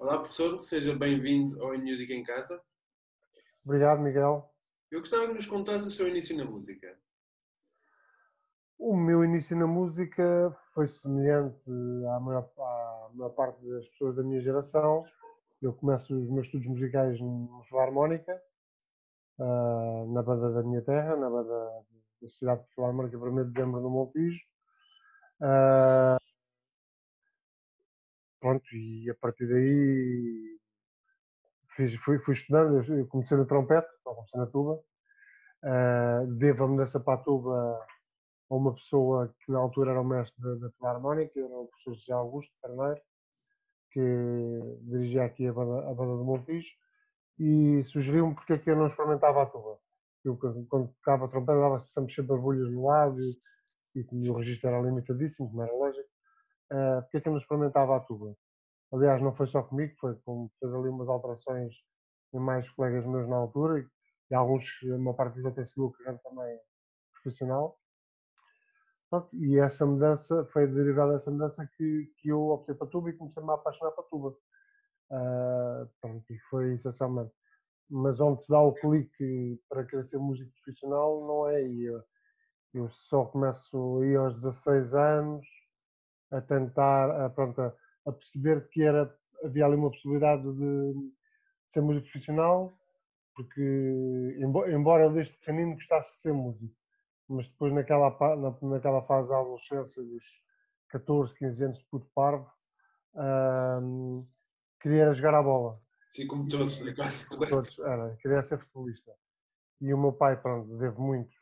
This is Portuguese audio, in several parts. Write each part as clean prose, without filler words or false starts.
Olá, professor, seja bem-vindo ao Music em Casa. Obrigado, Miguel. Eu gostava que nos contasse o seu início na música. O meu início na música foi semelhante à maior parte das pessoas da minha geração. Eu começo os meus estudos musicais na Filarmónica, na banda da minha terra, na banda da cidade de Filarmónica, 1º de dezembro, no Montijo. Ah, Pronto, e a partir daí fui estudando. Eu comecei no trompete, não comecei na tuba. Devo a mudança para a tuba a uma pessoa que na altura era o mestre da Filarmónica, era o professor José Augusto Carneiro, que dirigia aqui a banda do Montijo, e sugeriu-me porque é que eu não experimentava a tuba. Eu, quando tocava a trompete, dava-se sempre borbulhas no lábio, e o registro era limitadíssimo, como era lógico. Porque é que eu não experimentava a tuba? Aliás, não foi só comigo, foi como fez ali umas alterações em mais colegas meus na altura, e alguns, uma parte deles até seguiu a carreira também profissional. Pronto, e essa mudança foi derivada dessa mudança que eu optei para tuba e comecei-me a apaixonar para tuba. Pronto, e foi essencialmente. Mas onde se dá o clique para querer ser músico profissional não é aí. Eu só começo aí aos 16 anos a tentar, pronto, a perceber que havia ali uma possibilidade de ser músico profissional, porque embora eu desde pequenino gostasse de ser músico, mas depois naquela fase da adolescência, dos 14, 15 anos de puto parvo, hum, queria era jogar a bola. Assim como todos, E, né? Quase como quase todos, queria ser futebolista. E o meu pai, pronto, devo muito.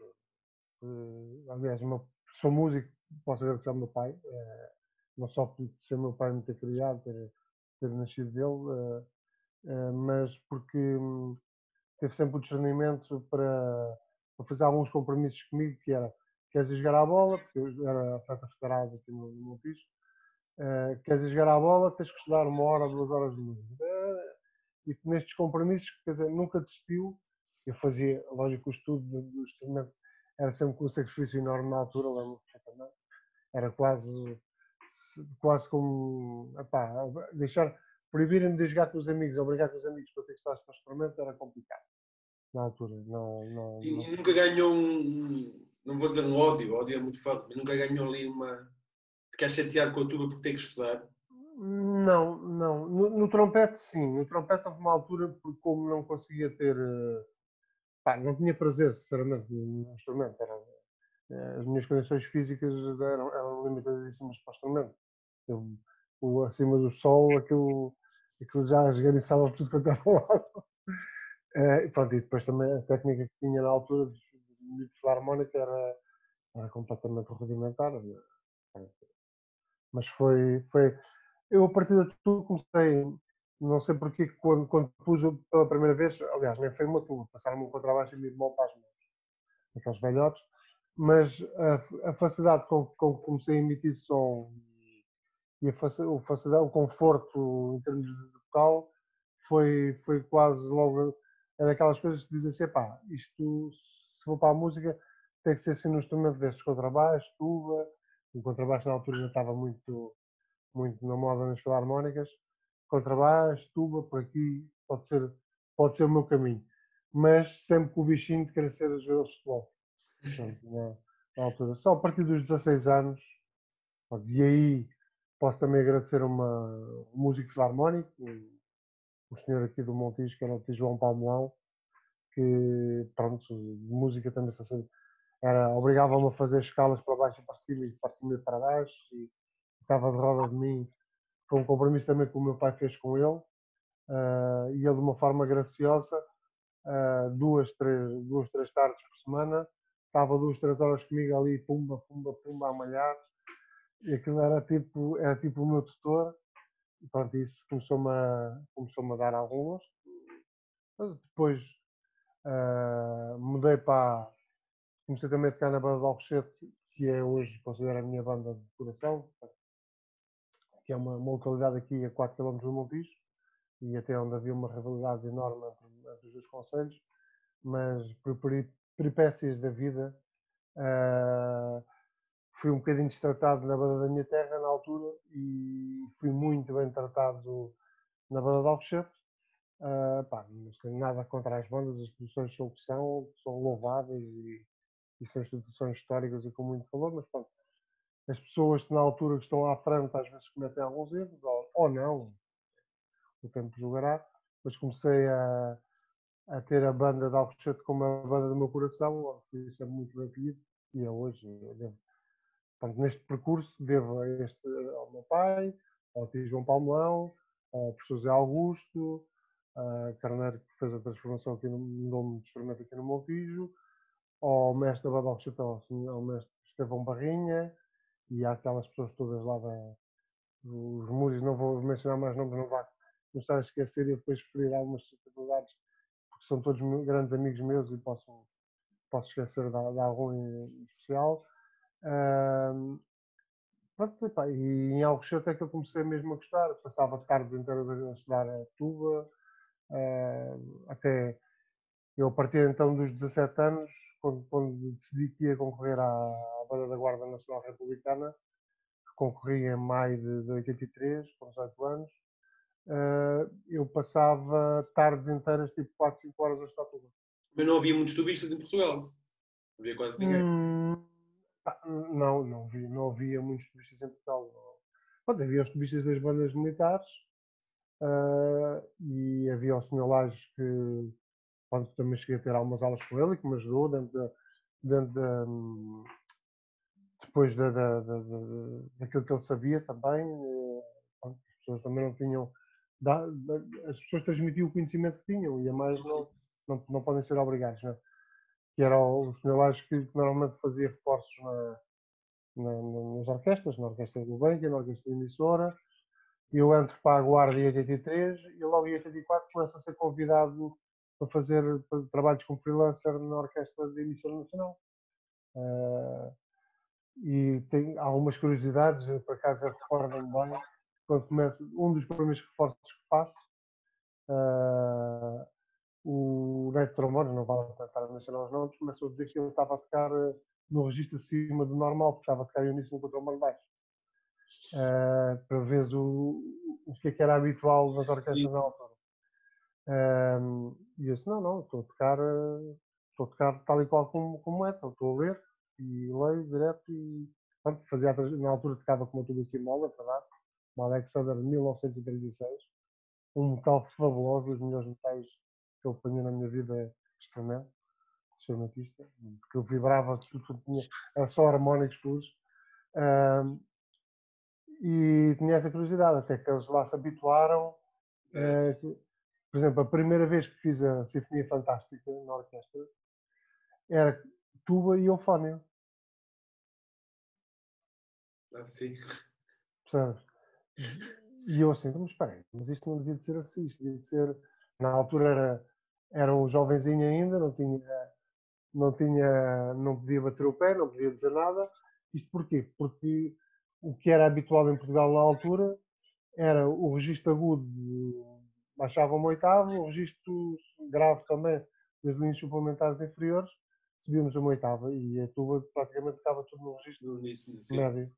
Aliás, sou músico, posso agradecer ao meu pai, não só por ser meu pai me ter criado, ter nascido dele, mas porque teve sempre o discernimento para fazer alguns compromissos comigo, que era: queres ir jogar à bola, porque eu era atleta federado aqui no Montijo. Queres ir jogar à bola, tens que estudar 1 hora, 2 horas de música. E nestes compromissos, quer dizer, nunca desistiu. Eu fazia, lógico, o estudo do instrumento era sempre com um sacrifício enorme na altura, lembro perfeitamente. Era quase como, epá, proibirem-me de jogar com os amigos, obrigar com os amigos para ter que estar para o instrumento era complicado na altura. Não, não, e, não. e nunca ganhou não vou dizer um ódio é muito forte, mas nunca ganhou ali ficar chateado com a tuba porque tem que estudar. Não, não. No trompete, sim. No trompete houve uma altura, porque como não conseguia ter. Pá, não tinha prazer, sinceramente, no instrumento. As minhas condições físicas eram limitadíssimas para o instrumento. Eu, acima do sol, aquilo já esganiçava por tudo quanto era lado. E depois também a técnica que tinha na altura de filarmónica era completamente rudimentar. Mas foi. Eu, a partir de tudo, comecei, não sei porquê, quando pus pela primeira vez, aliás, nem foi uma tuba, passaram-me um contrabaixo e me mão para as mãos, aqueles velhotes, mas a facilidade com que comecei a emitir som e o conforto em termos de vocal foi quase logo. É daquelas coisas que dizem assim: pá, isto, se for para a música, tem que ser assim num instrumento destes, contrabaixo, tuba. O contrabaixo na altura já estava muito na moda nas filarmónicas. Contrabaixo, tuba, por aqui, pode ser o meu caminho. Mas sempre com o bichinho de querer ser jogador de futebol. Portanto, na altura. Só a partir dos 16 anos, e aí posso também agradecer um músico filarmónico, o senhor aqui do Montijo, que era o Tio João Palmoão, que, pronto, de música também obrigava-me a fazer escalas para baixo e para cima e para baixo, e estava de roda de mim. Foi um compromisso também que o meu pai fez com ele, e ele, de uma forma graciosa, 2, 3 tardes por semana, estava 2, 3 horas comigo ali, pumba, pumba, pumba, a malhar, e aquilo era tipo o meu tutor. E pronto, isso começou-me a dar algum gosto. Mas depois mudei comecei também a tocar na banda de Alcochete, que é hoje considero a minha banda de coração, que é uma localidade aqui a 4 km do Montijo, e até onde havia uma rivalidade enorme entre os dois concelhos, mas por peripécias da vida, uh, fui um bocadinho destratado na banda da minha terra na altura, e fui muito bem tratado na banda de Alcochete. Pá, não tenho nada contra as bandas, as instituições são o que são louváveis e são instituições históricas e com muito valor, mas pronto, as pessoas que na altura que estão à frente às vezes cometem alguns erros, ou não, o tempo julgará, mas comecei a ter a banda de Alcochete como a banda do meu coração, isso é muito bem acolhido, e é hoje. Portanto, neste percurso devo ao meu pai, ao tio João Palmelão, ao professor José Augusto, a Carneiro, que fez a transformação aqui no nome de experimento aqui no Montijo, ao mestre da banda Alcochete, ao mestre Estevão Barrinha, e àquelas pessoas todas lá os músicos, não vou mencionar mais nomes, não vá começar a esquecer e depois ferir algumas dificuldades, porque são todos grandes amigos meus e posso esquecer de algum em especial. Pronto, epá, e em Alcochete é que eu comecei mesmo a gostar, passava tardes inteiras a estudar a tuba, até eu a partir então dos 17 anos, quando decidi que ia concorrer à banda da Guarda Nacional Republicana, que concorri em maio de 83, com 18 anos, eu passava tardes inteiras, tipo 4, 5 horas a estudar tuba. Mas não havia muitos tubistas em Portugal. Não havia quase ninguém. Não havia muitos tubistas em Portugal. Pronto, havia os tubistas das bandas militares e havia o Sr. Lages que também cheguei a ter algumas aulas com ele e que me ajudou depois daquilo que ele sabia também. As pessoas também não tinham. As pessoas transmitiam o conhecimento que tinham e a mais não podem ser obrigados. Não é? Que era o Sr. Lages que normalmente fazia reforços nas orquestras, na Orquestra do Gulbenkian, na Orquestra da Emissora. Eu entro para a Guarda em 83 e logo em 84 começo a ser convidado para fazer trabalhos como freelancer na Orquestra da Emissora Nacional. E tem algumas curiosidades, por acaso eu recordo-me bem, quando começo, um dos primeiros reforços que faço, o Neto Trombone, não vale tentar mencionar os nomes, começou a dizer que ele estava a tocar no registro acima do normal, porque estava a tocar uníssono com o trombone baixo. Para ver o que é que era habitual nas orquestras na altura. E eu disse, não, estou a tocar tal e qual como é, estou a ler e leio direto e pronto, na altura tocava com uma tuba Cimola, é verdade, uma Alexander de 1936, um metal fabuloso, os melhores metais que eu apanhei na minha vida é instrumentista, porque eu vibrava, tudo tinha, era só harmónicos puros. E tinha essa curiosidade, até que eles lá se habituaram. Por exemplo, a primeira vez que fiz a Sinfonia Fantástica na orquestra era tuba e eufónio. Sim. Percebes? E eu assim, mas espera aí, mas isto não devia de ser assim, isto devia de ser... Na altura era um jovenzinho ainda, não podia bater o pé, não podia dizer nada. Isto porquê? Porque o que era habitual em Portugal na altura era o registro agudo, baixava uma oitava, o registro grave também, das linhas suplementares inferiores, subíamos uma oitava e a tuba praticamente estava tudo no registro médio.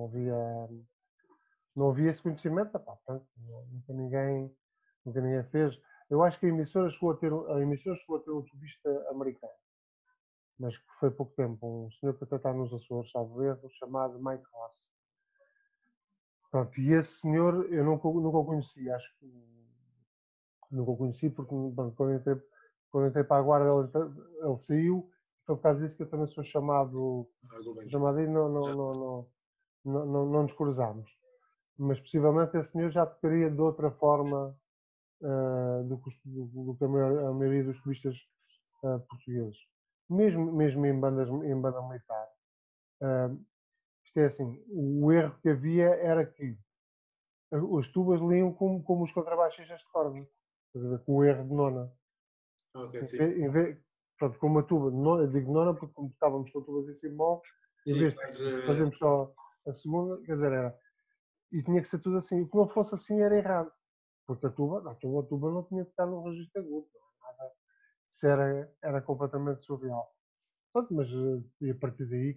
Não havia esse conhecimento, portanto, nunca ninguém fez. Eu acho que a emissora chegou a ter um tubista americano, mas que foi pouco tempo, um senhor que até está nos Açores, salvo erro, chamado Mike Ross. Pronto, e esse senhor eu nunca o conheci, acho que nunca o conheci porque quando entrei para a Guarda ele saiu, foi por causa disso que eu também sou chamado aí, não nos cruzámos. Mas possivelmente esse senhor já tocaria de outra forma do que a maioria dos turistas portugueses. Mesmo em banda militar. Isto é assim, o erro que havia era que as tubas liam como os contrabaixistas de corda. Estás a ver? Com o erro de nona. Okay, pronto, com uma tuba, eu digo nona porque como estávamos com tubas em si bemol, em vez de fazermos só a segunda, quer dizer, era. E tinha que ser tudo assim. O que não fosse assim era errado. Porque a tuba não tinha que estar no registro agudo. Nada. Isso era completamente surreal. Pronto, mas e a partir daí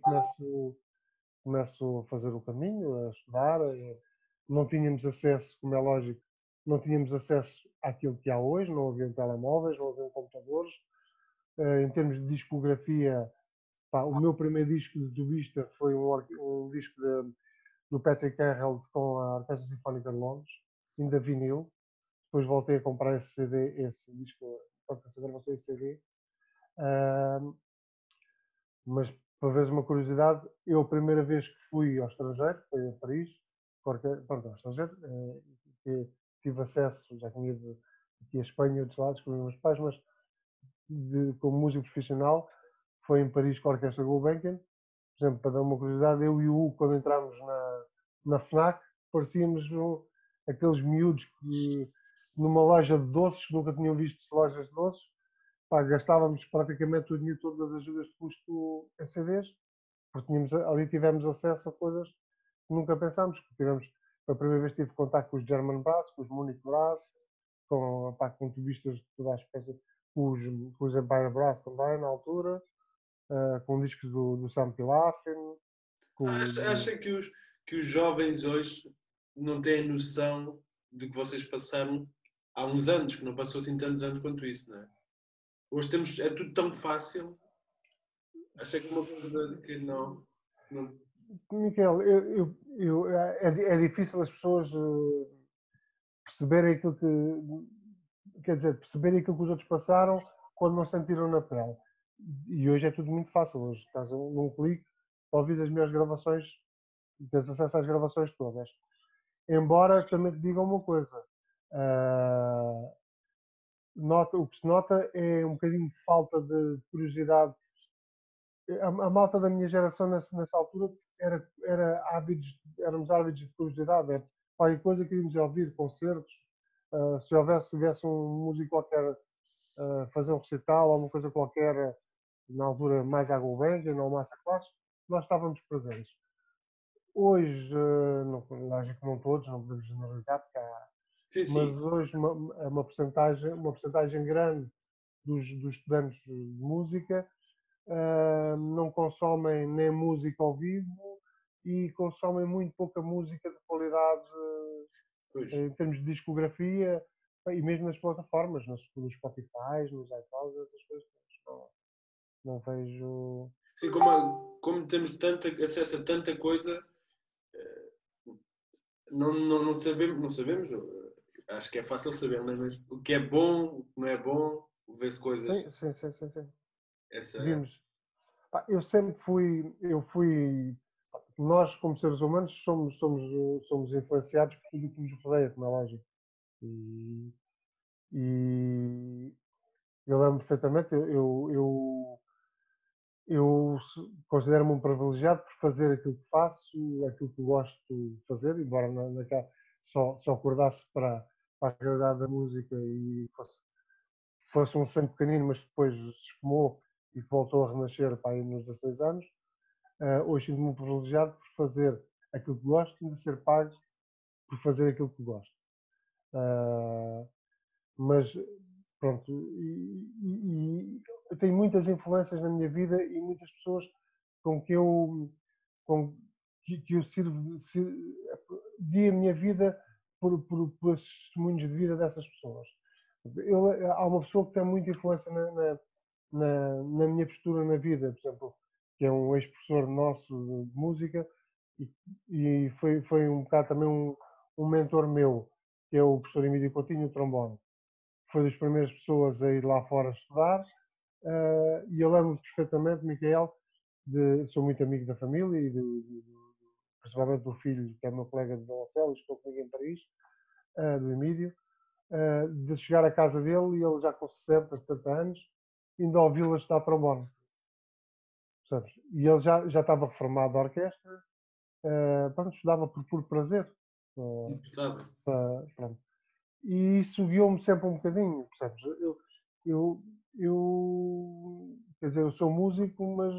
começo a fazer o caminho, a estudar. Não tínhamos acesso, como é lógico, não tínhamos acesso àquilo que há hoje, não haviam telemóveis, não haviam computadores. Em termos de discografia, pá, o meu primeiro disco de tubista foi um disco do Patrick Carroll com a Orquestra Sinfónica de Londres, ainda vinil. Depois voltei a comprar esse CD, esse disco, portanto, essa gravação esse CD. Mas, para veres uma curiosidade, eu a primeira vez que fui ao estrangeiro, foi a Paris, pronto, ao estrangeiro, que tive acesso, já tinha ido aqui a Espanha e outros lados com os meus pais, mas como músico profissional, foi em Paris com a Orquestra Gulbenkian. Por exemplo, para dar uma curiosidade, eu e o Hugo, quando entramos na FNAC, parecíamos aqueles miúdos que, numa loja de doces, que nunca tinham visto lojas de doces, pá, gastávamos praticamente o dinheiro todo das ajudas de custo em CDs, porque ali tivemos acesso a coisas que nunca pensámos. A primeira vez tive contato com os German Brass, com os Munich Brass, com tubistas de toda a espécie, com os Empire Brass também, na altura, com discos do Sam Pilafin. Acha que os jovens hoje não têm noção do que vocês passaram há uns anos, que não passou assim tantos anos quanto isso, não é? Hoje é tudo tão fácil. Acha que uma coisa que não... Miquel, é difícil as pessoas perceberem aquilo que, quer dizer, perceberem aquilo que os outros passaram quando não sentiram na pele. E hoje é tudo muito fácil. Hoje estás num clique, ouvis as minhas gravações, tens acesso às gravações todas. Embora também te diga uma coisa, o que se nota é um bocadinho de falta de curiosidade. A malta da minha geração nessa altura éramos ávidos de curiosidade. Qualquer coisa queríamos ouvir, concertos. Se houvesse um músico qualquer fazer um recital ou uma coisa qualquer, na altura mais à Gulbenkian ou massa clássica, nós estávamos presentes. Hoje, lógico que não todos, não podemos generalizar, porque sim, sim. mas hoje uma porcentagem grande dos estudantes de música não consomem nem música ao vivo e consomem muito pouca música de qualidade em termos de discografia e mesmo nas plataformas, nos Spotify, nos iTunes, essas coisas. Não vejo... Sim, como temos tanto acesso a tanta coisa, não sabemos, acho que é fácil saber, mas o que é bom, o que não é bom, vê-se coisas. Sim. Essa... Vimos. Eu sempre fui, nós como seres humanos somos influenciados por tudo o que nos rodeia, como é lógico. E eu lembro perfeitamente, eu considero-me um privilegiado por fazer aquilo que faço, aquilo que gosto de fazer, embora só acordasse para a realidade da música e fosse um sonho pequenino, mas depois se esfumou e voltou a renascer para aí nos 16 anos. Hoje sinto-me um privilegiado por fazer aquilo que gosto e de ser pago por fazer aquilo que gosto. Mas pronto, eu tenho muitas influências na minha vida e muitas pessoas com que eu sirvo de a minha vida por esses testemunhos de vida dessas pessoas. Há uma pessoa que tem muita influência na minha postura na vida, por exemplo, que é um ex-professor nosso de música e foi um bocado também um mentor meu, que é o professor Emílio Coutinho, o trombone. Foi das primeiras pessoas a ir lá fora estudar e eu lembro perfeitamente, Micael, sou muito amigo da família e principalmente do filho, que é meu colega de violoncelo, estou comigo em Paris, do Emílio, de chegar à casa dele e ele já com 60, 70 anos, indo ouvi-lo a estudar trombone. Sabes? E ele já estava reformado da orquestra, estudava por prazer. Pronto. E isso guiou-me sempre um bocadinho, percebes? Quer dizer, eu sou músico, mas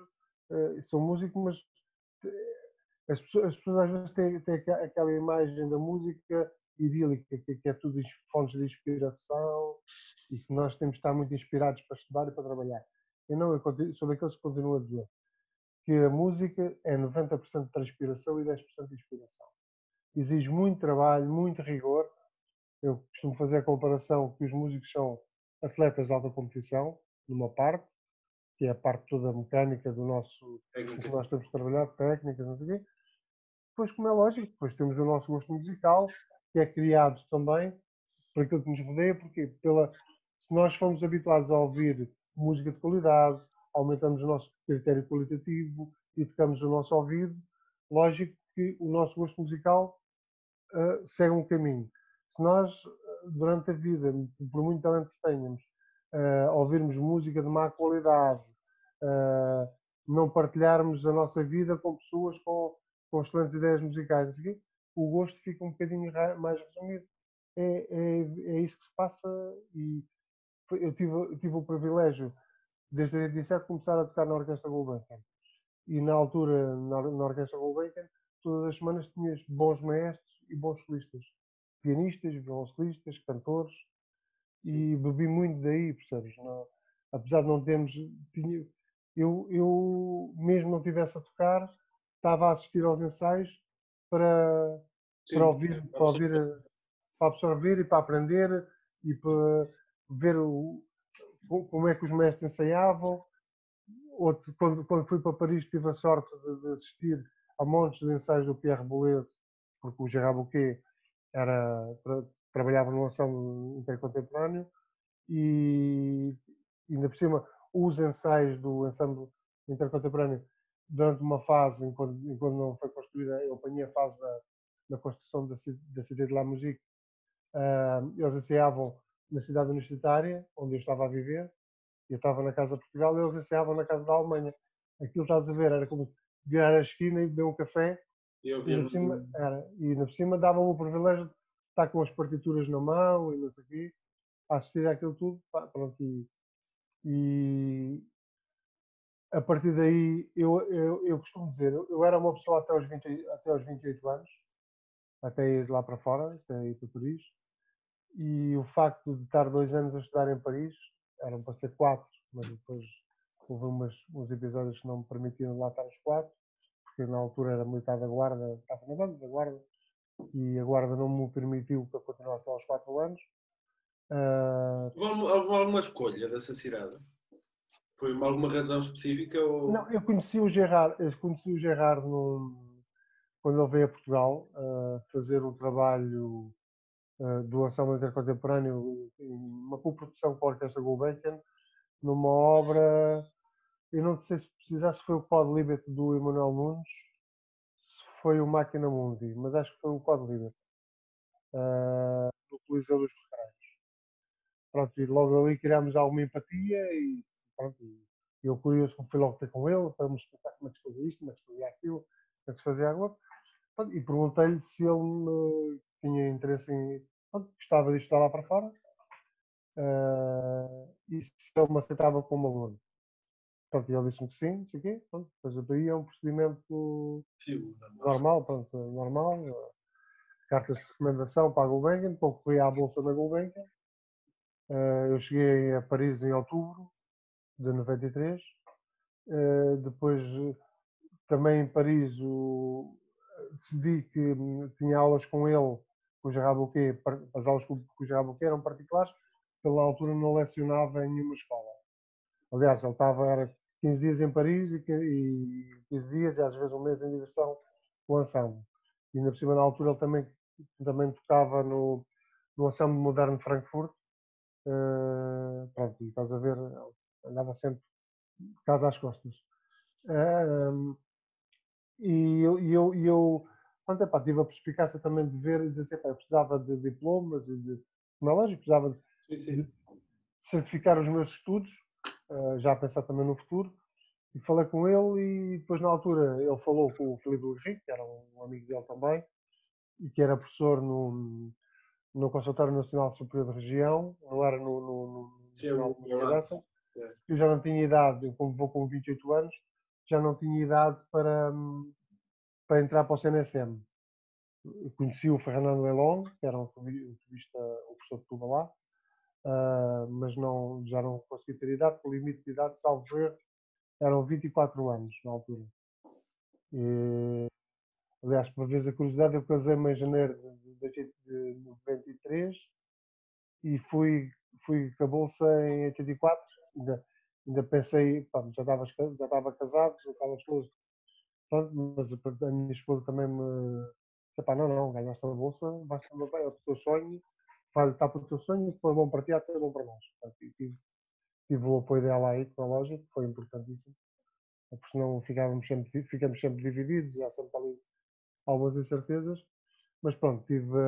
as pessoas às vezes têm aquela imagem da música idílica, que é tudo fontes de inspiração e que nós temos de estar muito inspirados para estudar e para trabalhar. Eu não, sou daqueles que continuam a dizer que a música é 90% de transpiração e 10% de inspiração. Exige muito trabalho, muito rigor. Eu costumo fazer a comparação que os músicos são atletas de alta competição, numa parte, que é a parte toda mecânica do nosso, do que nós temos que trabalhar, técnica, não sei o quê. Depois, como é lógico, depois temos o nosso gosto musical, que é criado também por aquilo que nos rodeia, porque se nós formos habituados a ouvir música de qualidade, aumentamos o nosso critério qualitativo, educamos o nosso ouvido, lógico que o nosso gosto musical segue um caminho. Se nós, durante a vida, por muito talento que tenhamos, ouvirmos música de má qualidade, não partilharmos a nossa vida com pessoas com excelentes ideias musicais, assim, o gosto fica um bocadinho mais resumido. É isso que se passa e eu tive o privilégio, desde 87, de começar a tocar na Orquestra Gulbenkian. E na altura, na Orquestra Gulbenkian, todas as semanas tinhas bons maestros e bons solistas. Pianistas, violoncelistas, cantores. E bebi muito daí, percebes? Não, apesar de não termos... Eu, mesmo não estivesse a tocar, estava a assistir aos ensaios para, para ouvir, para absorver e para aprender e para ver como é que os mestres ensaiavam. Quando fui para Paris, tive a sorte de assistir a montes de ensaios do Pierre Boulez, porque o Gerard Bouquet trabalhava no ensemble intercontemporâneo e ainda por cima os ensaios do ensemble intercontemporâneo durante uma fase, enquanto não foi construída, eu apanhei a fase da construção da Cité de la Musique. Eles ensaiavam na cidade universitária, onde eu estava a viver. Eu estava na Casa de Portugal e eles ensaiavam na Casa da Alemanha. Aquilo, estás a ver, era como virar a esquina e beber um café. E ainda por cima davam-me o privilégio de estar com as partituras na mão e não sei o quê, a assistir àquilo tudo. Pronto, e a partir daí, eu costumo dizer, eu era uma pessoa até aos 28 anos, até ir lá para fora, até ir para Paris. E o facto de estar 2 anos a estudar em Paris, eram para ser 4, mas depois houve uns episódios que não me permitiram lá estar os 4, porque na altura era militar da Guarda, estava na banda da Guarda, e a Guarda não me permitiu que eu continuasse lá aos 4 anos. Houve alguma escolha dessa cidade? Foi alguma razão específica? Ou... Não, eu conheci o Gerard quando ele veio a Portugal fazer um trabalho do ensemble intercontemporâneo, uma coprodução com a Orquestra Gulbenkian, numa obra, eu não sei se precisasse, foi o Quod Libet do Emanuel Nunes, se foi o Máquina Mundi, mas acho que foi o Quod Libet, do Coliseu dos Recreios. Pronto, e logo ali criámos alguma empatia e pronto, eu curioso como fui logo ter com ele, para me explicar como é que se fazia isto, como é que se fazia aquilo, como é que se fazia aquilo. E perguntei-lhe se ele tinha interesse em, pronto, gostava de estudar lá para fora, e se ele me aceitava como aluno. Pronto, ele disse-me que sim, não sei o quê. Pronto, depois daí é um procedimento normal, pronto, normal. Cartas de recomendação para a Gulbenkian, concorri à bolsa da Gulbenkian. Eu cheguei a Paris em outubro de 93. Depois, também em Paris, decidi que tinha aulas com ele, com o Gerard Bouquet. As aulas com o Gerard Bouquet eram particulares, porque ele na altura não lecionava em nenhuma escola. Aliás, ele era 15 dias em Paris e 15 dias e às vezes um mês em digressão com o ensemble. E ainda por cima, na altura, ele também tocava no ensemble moderno de Frankfurt. Pronto, estás a ver, andava sempre de casa às costas. E eu pronto, tive a perspicácia também de ver e dizer assim, eu precisava de diplomas e como é lógico, precisava de certificar os meus estudos, já a pensar também no futuro. E falei com ele e depois na altura ele falou com o Filipe Henrique, que era um amigo dele também, e que era professor no Conservatório Nacional Superior de Região, não era no Nacional de Dança. Eu já não tinha idade, eu como vou com 28 anos, já não tinha idade para entrar para o CNSM. Eu conheci o Fernando Lelong, que era o professor de tuba lá, mas já não consegui ter idade, porque o limite de idade, salvo erro, eram 24 anos na altura. Aliás, por vezes a curiosidade, eu casei-me em janeiro de 93 e fui com a bolsa em 84, ainda pensei, pá, já estava casado, já estava esposo, pronto, mas a minha esposa também me disse, pá, não, ganhaste a bolsa, basta é o teu sonho, vai lutar pelo teu sonho, se for bom para ti, há de ser bom para nós. Portanto, tive o apoio dela aí, que é lógico, foi importantíssimo, porque senão ficamos sempre divididos e há sempre ali algumas incertezas, mas pronto,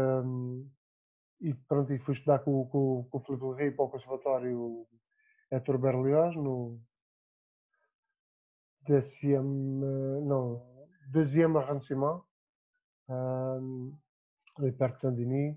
e fui estudar com o Filipe Rei para o Conservatório Hector Berlioz, no 2e arrondissement, ali perto de Saint-Denis.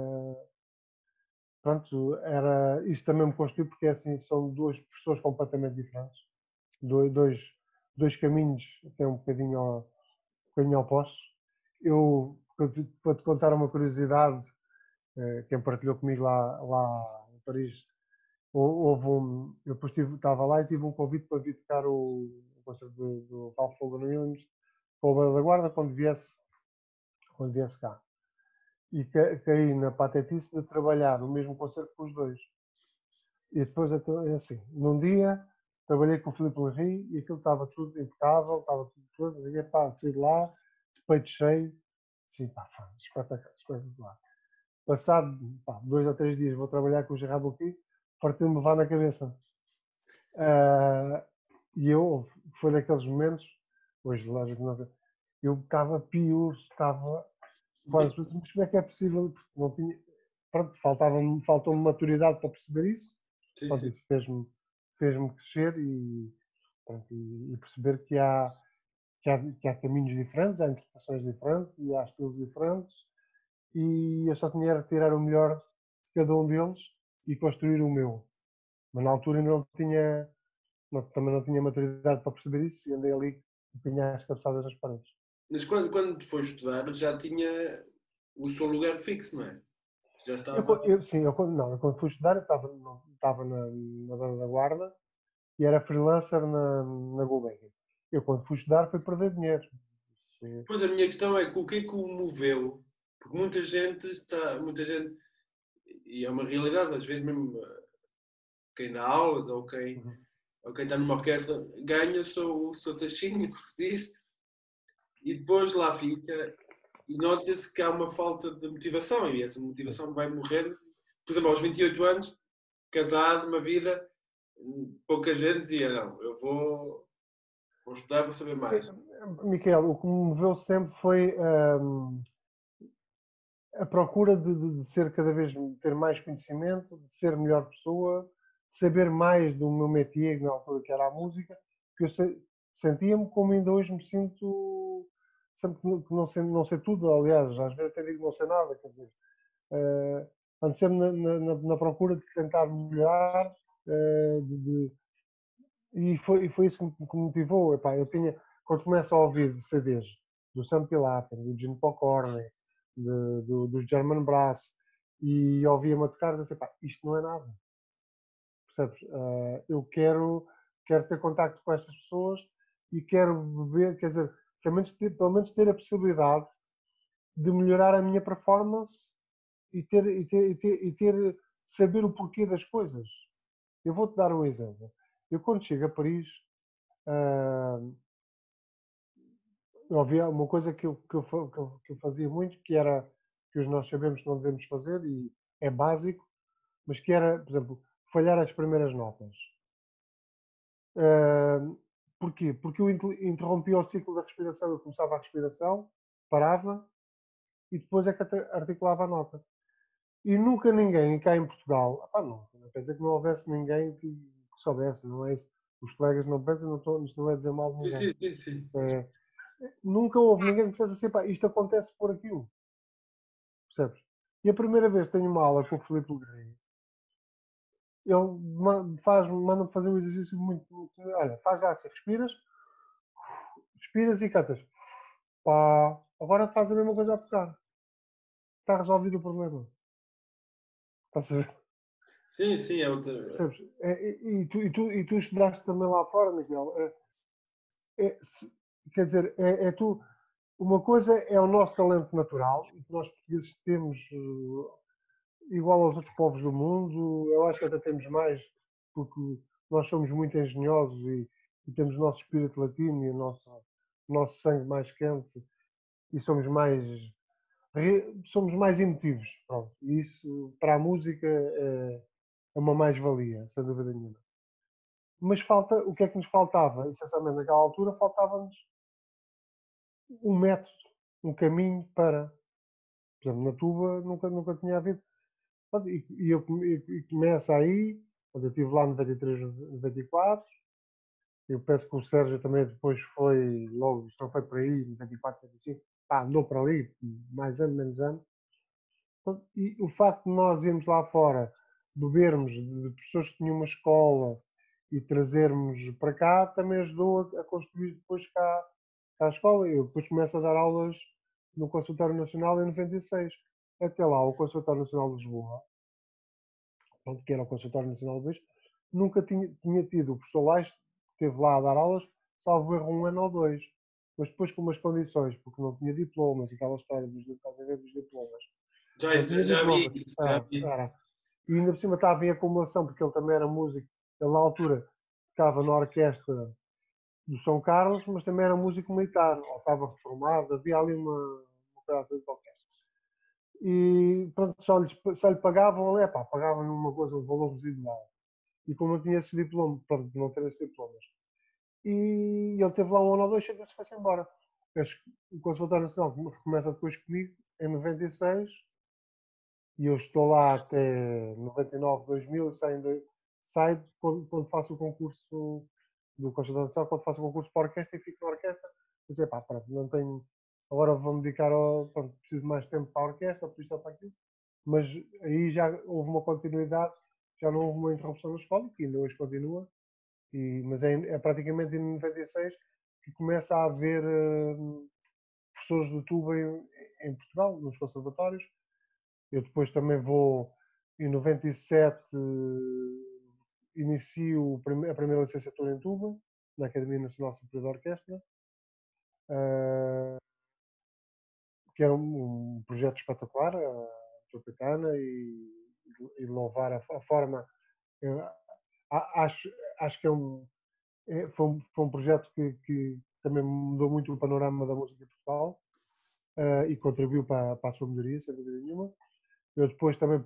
Pronto, isto também me construiu porque assim, são duas pessoas completamente diferentes, dois caminhos até um bocadinho opostos. Para te contar uma curiosidade, quem partilhou comigo lá em Paris, eu depois estava lá e tive um convite para vir tocar o concerto do Ralph Vaughan Williams com o Bela da Guarda quando viesse cá. E caí na patetice de trabalhar o mesmo concerto com os dois. E depois, assim, num dia, trabalhei com o Filipe Larry e aquilo estava tudo impecável, estava tudo, e pá, saí de lá, de peito cheio, assim, pá, espetacular. Passado, pá, 2 ou 3 dias, vou trabalhar com o Gerard Bouquet, partiu-me levar na cabeça. E foi daqueles momentos, hoje, lógico, não sei, eu estava pior, estava quase, mas como é que é possível? Porque não tinha, pronto, faltou-me maturidade para perceber isso. Sim, Pronto, sim. isso fez-me crescer pronto, e perceber que há caminhos diferentes, há interpretações diferentes e há estilos diferentes, e eu só tinha de tirar o melhor de cada um deles e construir o meu. Mas na altura ainda também não tinha maturidade para perceber isso e andei ali um bocadinho às cabeçadas nas paredes. Mas quando foi estudar já tinha o seu lugar fixo, não é? Já estava. Eu quando fui estudar, eu estava na Banda da Guarda e era freelancer na Gulbenkian. Eu quando fui estudar foi perder dinheiro. Isso, Pois a minha questão é o que é que o moveu? Porque muita gente, e é uma realidade, às vezes mesmo quem dá aulas ou quem está numa orquestra ganha o seu taxinho, como se diz, e depois lá fica e nota-se que há uma falta de motivação e essa motivação vai morrer. Por exemplo, aos 28 anos, casado, uma vida, pouca gente dizia, não, eu vou estudar, vou saber mais. Miquel, o que me moveu sempre foi a procura de ser cada vez, ter mais conhecimento, de ser melhor pessoa, de saber mais do meu métier, na altura que era a música, que eu sentia-me como ainda hoje me sinto, sempre que não sei tudo, aliás, às vezes até digo não sei nada, quer dizer, ando sempre na procura de tentar melhorar, e foi isso que me motivou. Epá, quando começo a ouvir CDs do Sam Pilater, do Gene Pokorny, dos German Brass, e ouvia-me a tocar, disse, epá, isto não é nada. Percebes? Eu quero ter contacto com estas pessoas e quero beber, quer dizer, pelo menos ter a possibilidade de melhorar a minha performance e saber o porquê das coisas. Eu vou-te dar um exemplo. Eu quando chego a Paris, eu havia uma coisa que eu fazia muito, que era, que nós sabemos que não devemos fazer, e é básico, mas que era, por exemplo, falhar as primeiras notas. Porquê? Porque eu interrompia o ciclo da respiração, eu começava a respiração, parava, e depois é que articulava a nota. E nunca ninguém cá em Portugal, não quer dizer que não houvesse ninguém que soubesse, não é isso. Os colegas não pensam, isto não é dizer mal de ninguém. Sim, sim, sim. Nunca houve ninguém que dissesse assim, pá, isto acontece por aquilo. Percebes? E a primeira vez que tenho uma aula com o Filipe Guerreiro, ele manda-me fazer um exercício muito. Olha, faz lá assim, respiras e cantas. Pá, agora faz a mesma coisa a tocar. Está resolvido o problema. Estás a ver? Sim, sim, é outra. Percebes? E tu estudaste também lá fora, Miguel. Quer dizer, uma coisa é o nosso talento natural, e que nós portugueses temos igual aos outros povos do mundo. Eu acho que até temos mais, porque nós somos muito engenhosos e temos o nosso espírito latino e o nosso sangue mais quente e somos mais emotivos. Pronto. E isso, para a música, é uma mais-valia, sem dúvida nenhuma. Mas o que é que nos faltava? Essencialmente, naquela altura, faltava-nos um método, um caminho para. Por exemplo, na tuba nunca tinha havido. E começa aí, quando eu estive lá no 93, 94. Eu penso que o Sérgio também depois foi, logo, se não foi por aí, 94, 95, pá, andou para ali, mais ano, menos ano. E o facto de nós irmos lá fora, bebermos de pessoas que tinham uma escola e trazermos para cá, também ajudou a construir depois cá a escola. Eu depois começo a dar aulas no Conservatório Nacional em 96. Até lá, o Conservatório Nacional de Lisboa, pronto, que era o Conservatório Nacional de Lisboa, nunca tinha tido o professor Lais, que esteve lá a dar aulas, salvo erro um ano ou dois. Mas depois com umas condições, porque não tinha diplomas, e aquela história dos diplomas. Não tinha Já vi diplomas. isso, já vi. Era. E ainda por cima estava em acumulação, porque ele também era músico. Ele, na altura, tocava na orquestra do São Carlos, mas também era músico militar, ou estava reformado, havia ali uma coisa de qualquer. E pronto, só lhe pagavam, pagavam uma coisa, um valor residual. E como eu tinha esse diploma, pronto, não ter esses diplomas. E ele teve lá um ano ou dois, chegou-se e foi-se embora. O Conservatório Nacional começa depois comigo, em 96, e eu estou lá até 99, 2000, e saio quando faço o concurso do Conservatório Nacional, quando faço o concurso para a orquestra e fico na orquestra. Eu sei, pá, pronto, não tenho. Agora vou-me dedicar pronto, preciso de mais tempo para a orquestra, para isto ou para aquilo. Mas aí já houve uma continuidade, já não houve uma interrupção na escola, que ainda hoje continua. Mas é praticamente em 96 que começa a haver professores de tuba em Portugal, nos conservatórios. Eu depois também vou, em 97, inicio a primeira licenciatura em tuba, na Academia Nacional Superior de Orquestra, que era um projeto espetacular, a trompetana, e louvar a forma. Acho, acho que foi um projeto que também mudou muito o panorama da música em Portugal, e contribuiu para a sua melhoria, sem dúvida nenhuma. Eu depois também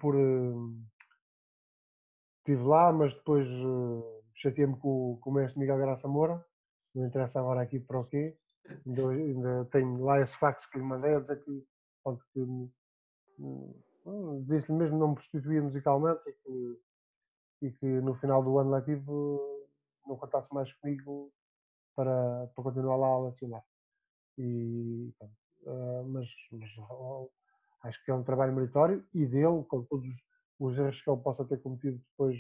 estive lá, mas depois chateei-me com o mestre Miguel Graça Moura, não interessa agora aqui para o quê. Ainda tenho lá esse fax que lhe mandei a dizer que, pronto, disse-lhe mesmo não me prostituía musicalmente e que no final do ano letivo não contasse mais comigo para continuar lá a lecionar. Mas acho que é um trabalho meritório e dele, com todos os erros que ele possa ter cometido depois,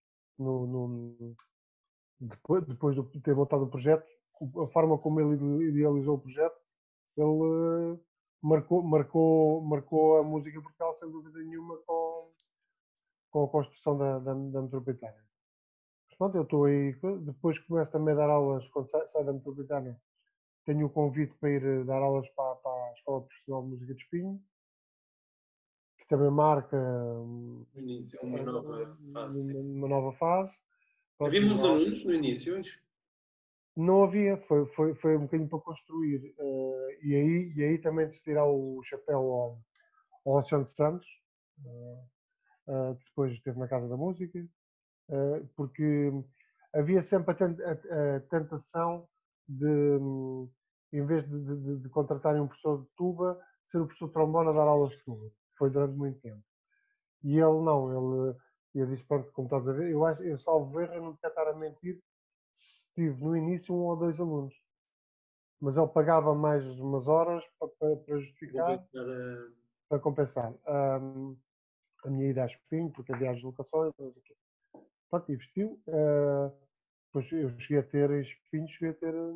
depois de ter montado o projeto, a forma como ele idealizou o projeto, ele marcou a música em Portugal, sem dúvida nenhuma, com a construção da Metropolitana. Mas pronto, eu estou aí, depois começo também a dar aulas, quando sai da Metropolitana, tenho o convite para ir dar aulas para a Escola Profissional de Música de Espinho, que também marca Uma nova fase. uma nova fase. Havia Pronto, muitos alunos no início? não havia, foi um bocadinho para construir. E aí também se tirar o chapéu ao Alexandre Santos, que depois esteve na Casa da Música, porque havia sempre a tentação de, em vez de contratarem um professor de tuba, ser o professor de trombone a dar aulas de tuba. Foi durante muito tempo. E ele não, eu disse, pronto, como estás a ver, eu salvo erro, eu não quero estar a mentir, se tive no início um ou dois alunos. Mas ele pagava mais umas horas para justificar, para compensar a minha ida a Espinho, porque havia as locações, pronto, investiu. Depois eu cheguei a ter em Espinho, cheguei a ter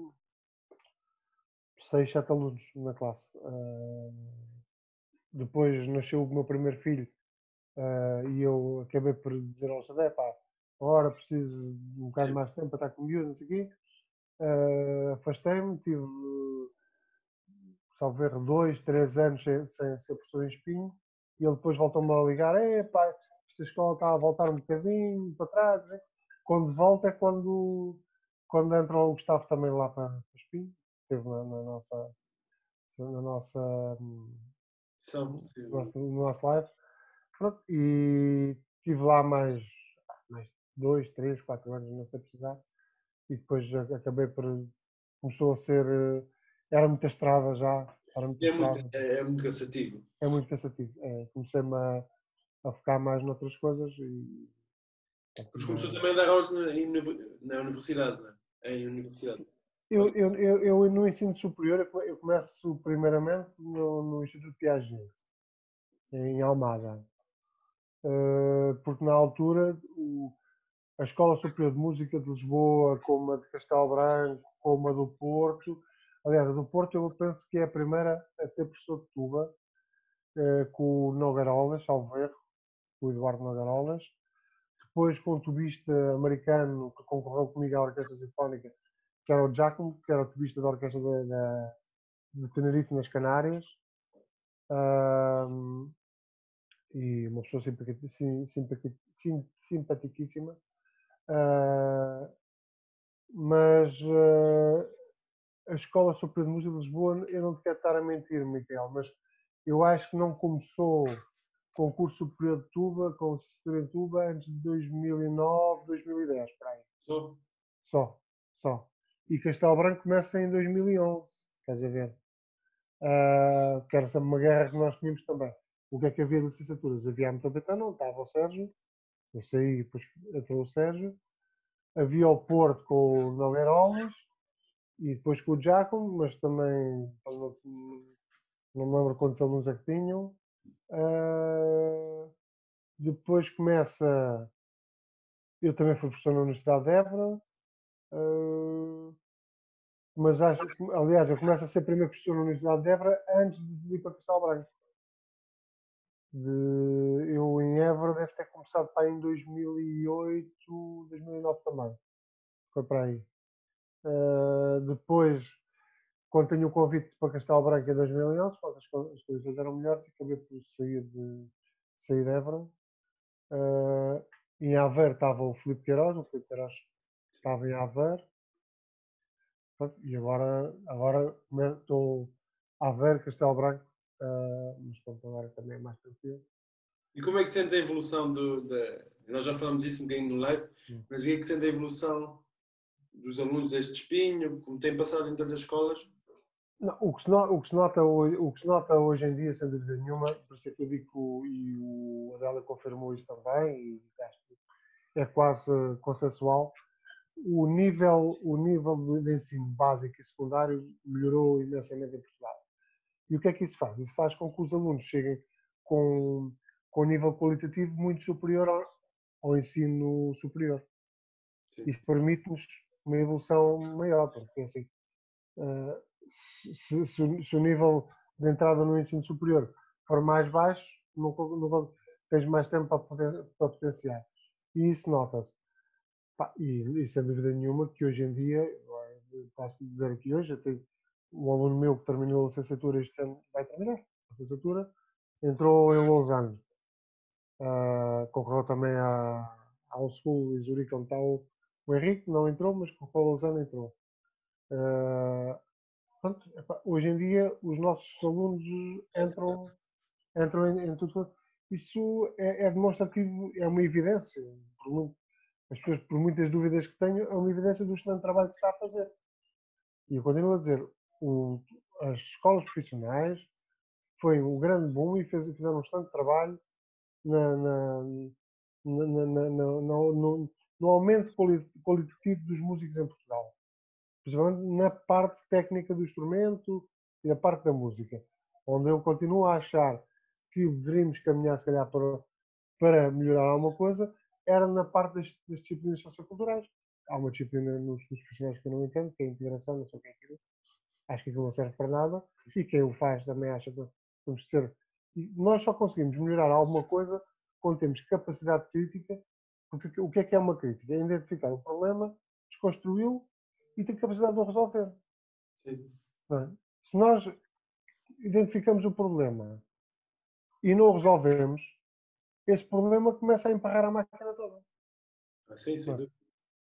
6, 7 alunos na classe. Depois nasceu o meu primeiro filho, e eu acabei por dizer ao Xavier, pá, agora preciso de um bocado mais tempo para estar com o miúdo, não sei o quê. Afastei-me, tive, salvo erro, 2, 3 anos sem ser professor em Espinho, e ele depois voltou-me a ligar, pá, esta escola está a voltar um bocadinho para trás, né? Quando volta é quando entra o Gustavo também lá para Espinho, esteve na nossa, São, no nosso live. Pronto, e estive lá mais 2, 3, 4 anos, não sei precisar. E depois acabei por. Começou a ser. Era muita estrada já. Era muita estrada. É muito cansativo. É muito cansativo. Comecei-me a focar mais noutras coisas e. Mas começou também a dar aulas na universidade, não é? Em universidade. Eu no ensino superior, eu começo primeiramente no Instituto Piaget, em Almada. Porque na altura a Escola Superior de Música de Lisboa, como a de Castelo Branco, como a do Porto. Aliás, a do Porto eu penso que é a primeira a ter professor de tuba, com o Nogarolas, salvo erro, o Eduardo Nogarolas. Depois com um tubista americano que concorreu comigo à Orquestra Sinfónica, que era o Giacomo, que era o tubista da Orquestra de Tenerife, nas Canárias. E uma pessoa simpaticíssima. Mas a Escola Superior de Música de Lisboa, eu não te quero estar a mentir, Miquel, mas eu acho que não começou com o curso superior de tuba, com licenciatura em tuba, antes de 2009, 2010, para aí. Só. E Castelo Branco começa em 2011, estás a ver? Que era sempre uma guerra que nós tínhamos também. O que é que havia de licenciaturas? Havia a Metropolitana, não estava o Sérgio, eu saí, depois entrou o Sérgio. Havia o Porto com o Nogueirolas, e depois com o Giacomo, mas também não me lembro quantos alunos é que tinham. Depois começa. Eu também fui professor na Universidade de Évora, mas aliás, eu começo a ser primeiro professor na Universidade de Évora antes de ir para Castelo Branco. Eu em Évora deve ter começado para aí em 2008, 2009 também. Foi para aí. Depois, quando tenho o convite para Castelo Branco em 2011, quando as condições eram melhores, acabei por sair de Évora. Em Aveiro estava o Filipe Queiroz estava em Aveiro. E agora estou a Aveiro, Castelo Branco, mas pronto, agora também é mais tranquilo. E como é que sente a evolução nós já falamos isso um bocadinho no live, mas e é que sente a evolução dos alunos deste espinho, como tem passado em todas as escolas? Não, o que se nota hoje em dia, sem dúvida nenhuma, por isso é que eu digo, e o Adélia confirmou isso também, e acho que é quase consensual, o nível de ensino básico e secundário melhorou imensamente em Portugal. E o que é que isso faz? Isso faz com que os alunos cheguem com um nível qualitativo muito superior ao ensino superior. Sim. Isso permite-nos uma evolução maior, porque assim, se o nível de entrada no ensino superior for mais baixo, não tens mais tempo para potenciar. E isso nota-se. E sem dúvida nenhuma que hoje em dia, posso dizer aqui hoje, eu tenho um aluno meu que terminou a licenciatura este ano, vai terminar a licenciatura, entrou em Lausanne. Concorreu também ao School em Zurique, onde está o Henrique, não entrou, mas concorreu a Lausanne, entrou. Pronto, hoje em dia os nossos alunos entram em tudo. Isso é demonstrativo, é uma evidência. As pessoas, por muitas dúvidas que tenham, é uma evidência do excelente trabalho que está a fazer. E eu continuo a dizer, as escolas profissionais foi um grande boom e fizeram um excelente trabalho no aumento qualitativo dos músicos em Portugal. Principalmente na parte técnica do instrumento e na parte da música. Onde eu continuo a achar que deveríamos caminhar, se calhar, para melhorar alguma coisa, era na parte das disciplinas socioculturais. Há uma disciplina nos profissionais que eu não entendo, que é a integração, não sei o que é aquilo. Acho que aquilo não serve para nada. E quem o faz também acha que temos de ser. E nós só conseguimos melhorar alguma coisa quando temos capacidade crítica, porque o que é uma crítica? É identificar o problema, desconstruí-lo e ter capacidade de o resolver. Sim. Não é? Se nós identificamos o problema e não o resolvemos, esse problema começa a emparrar a máquina toda. Sim, sem dúvida.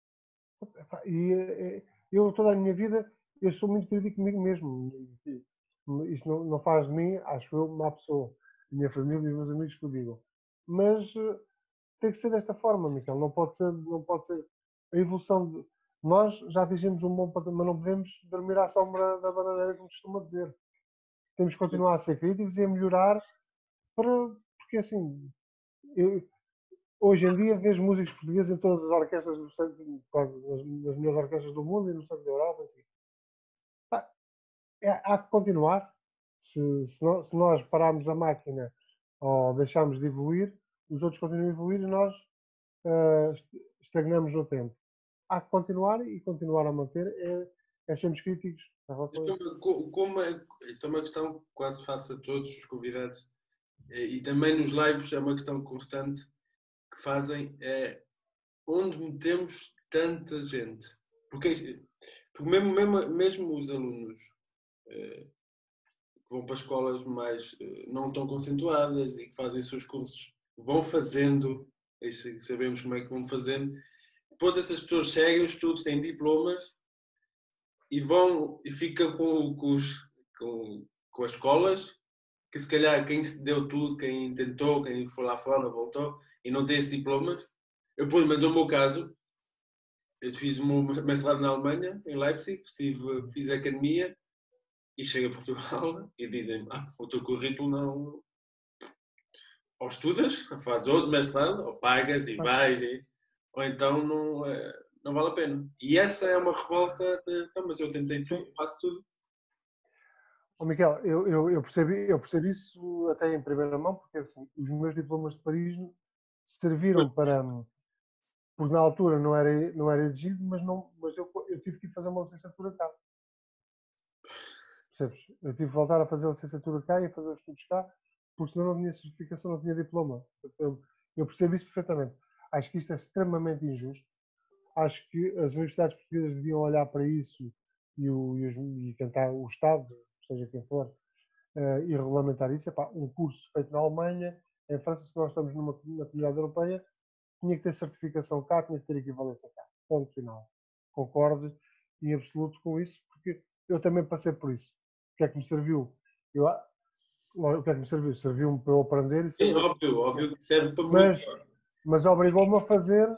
E eu, toda a minha vida, eu sou muito crítico comigo mesmo. Isso não faz de mim, acho eu, má pessoa. A minha família e os meus amigos que o digam. Mas tem que ser desta forma, Miquel. Não pode ser a evolução de... Nós já atingimos um bom patamar, mas não podemos dormir à sombra da bananeira, como costuma dizer. Temos que continuar a ser críticos e a melhorar, porque assim, hoje em dia vejo músicos portugueses em todas as orquestras do centro, quase nas melhores orquestras do mundo e no centro da Europa. Assim. Há que continuar. Se nós pararmos a máquina ou deixarmos de evoluir, os outros continuam a evoluir e nós estagnamos no tempo. Há que continuar e continuar a manter. É sermos críticos em relação a isso. Isso é uma questão que quase faço a todos os convidados. E também nos lives é uma questão constante que fazem. Onde metemos tanta gente? Porque mesmo os alunos que vão para escolas mais não tão conceituadas e que fazem os seus cursos, vão fazendo, sabemos como é que vão fazendo, depois essas pessoas seguem os estudos, têm diplomas e vão e ficam com as escolas, que se calhar quem se deu tudo, quem tentou, quem foi lá fora, voltou e não tem esses diplomas. Eu, por exemplo, no meu caso, eu fiz o meu mestrado na Alemanha, em Leipzig, fiz academia e chego a Portugal e dizem-me, o teu currículo não... Ou estudas, fazes outro mestrado, ou pagas e vais, ou então não vale a pena. E essa é uma revolta mas eu tentei tudo, faço tudo. Miquel, eu percebo isso até em primeira mão, porque assim, os meus diplomas de Paris serviram para... Porque na altura não era exigido, mas eu tive que ir fazer uma licenciatura cá. Percebes? Eu tive que voltar a fazer a licenciatura cá e fazer os estudos cá, porque senão não tinha certificação, não tinha diploma. Eu percebo isso perfeitamente. Acho que isto é extremamente injusto. Acho que as universidades portuguesas deviam olhar para isso e tentar o Estado, seja quem for, e regulamentar isso. Epá, um curso feito na Alemanha, em França, se nós estamos na comunidade europeia, tinha que ter certificação cá, tinha que ter equivalência cá. Ponto final. Concordo em absoluto com isso, porque eu também passei por isso. O que é que me serviu? O que é que me serviu? Serviu-me para eu aprender e Sim, saber. óbvio que serve para muito. Mas obrigou-me a fazer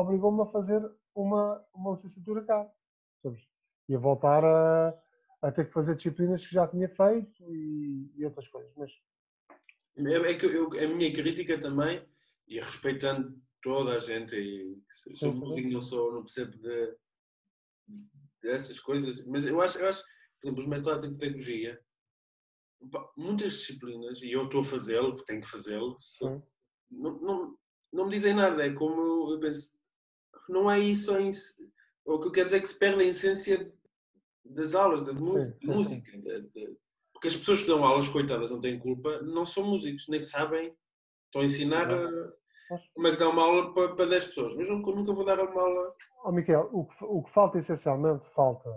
uma licenciatura cá. Sabes? E a voltar a ter que fazer disciplinas que já tinha feito e outras coisas. Mas... É que a minha crítica também, e respeitando toda a gente, e sou músico, não percebo dessas coisas, mas eu acho, por exemplo, os mestrados em pedagogia, muitas disciplinas, e eu estou a fazê-lo, porque tenho que fazê-lo, não me dizem nada. É como eu penso, não é isso. O que eu quero dizer é que se perde a essência das aulas, da música. Porque as pessoas que dão aulas, coitadas, não têm culpa, não são músicos, nem sabem. Estão a ensinar como é que dá uma aula para 10 pessoas, mas nunca vou dar uma aula. Miquel, o que falta essencialmente,